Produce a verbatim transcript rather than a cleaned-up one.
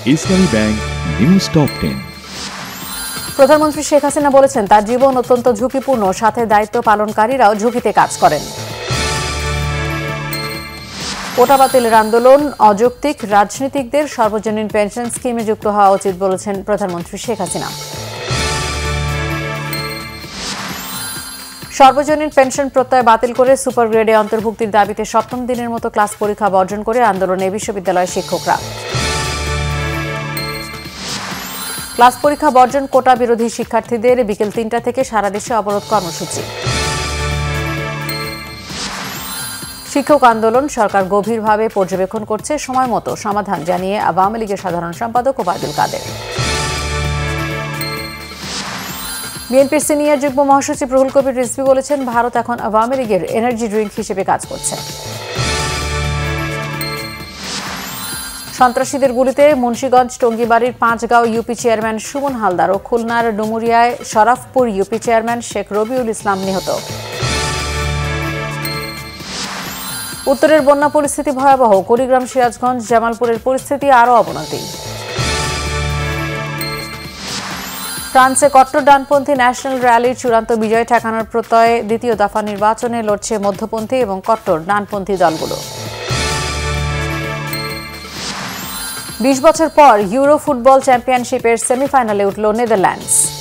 ইসলামী bank news top ten. প্রধানমন্ত্রী শেখ হাসিনা বলেছেন তার জীবন অত্যন্ত ঝুঁকিপূর্ণ, সাথে দায়িত্ব পালনকারীরাও ঝুঁকিতে কাজ করেন। কোটা বাতিলের আন্দোলন অযৌক্তিক, রাজনীতিকদের সর্বজনীন পেনশন স্কিমে যুক্ত হওয়া উচিত বলেছেন প্রধানমন্ত্রী শেখ হাসিনা। সর্বজনীন পেনশন প্রত্যয় বাতিল করে সুপার গ্রেডে অন্তর্ভুক্তির দাবিতে সপ্তম দিনের মতো ক্লাস পরীক্ষা বর্জন করে আন্দোলনে বিশ্ববিদ্যালয়ের শিক্ষকরা। ক্লাস পরীক্ষা বর্জন কোটা বিরোধী শিক্ষার্থীদের বিকেল তিনটা থেকে সারা দেশে অবরোধ কর্মসূচি। শিক্ষক আন্দোলন সরকার গভীরভাবে পর্যবেক্ষণ করছে, সময় মতো সমাধান জানিয়ে আওয়ামী লীগের সাধারণ সম্পাদক ওবায়দুল কাদের। বিএনপির সিনিয়র যুগ্ম মহাসচিব রুহুল কবির রিজভী বলেছেন ভারত এখন আওয়ামী লীগের এনার্জি ড্রিঙ্ক হিসেবে কাজ করছে। সন্ত্রাসীদের গুলিতে মুন্সিগঞ্জ টঙ্গীবাড়ির পাঁচগাঁও ইউপি চেয়ারম্যান সুমন হালদার ও খুলনার ডুমুরিয়ায় শরাফপুর ইউপি চেয়ারম্যান শেখ রবিউল ইসলাম নিহত। উত্তরের বন্যা পরিস্থিতি ভয়াবহ, কুড়িগ্রাম, সিরাজগঞ্জ, জামালপুরের পরিস্থিতি আরও অবনতি। ফ্রান্সে কট্টর ডানপন্থী ন্যাশনাল র্যালির চূড়ান্ত বিজয় ঠেকানোর প্রত্যয়ে দ্বিতীয় দফা নির্বাচনে লড়ছে মধ্যপন্থী এবং কট্টর ডানপন্থী দলগুলো। বিশ বছর পর ইউরো ফুটবল চ্যাম্পিয়নশিপের সেমিফাইনালে উঠল নেদারল্যান্ডস।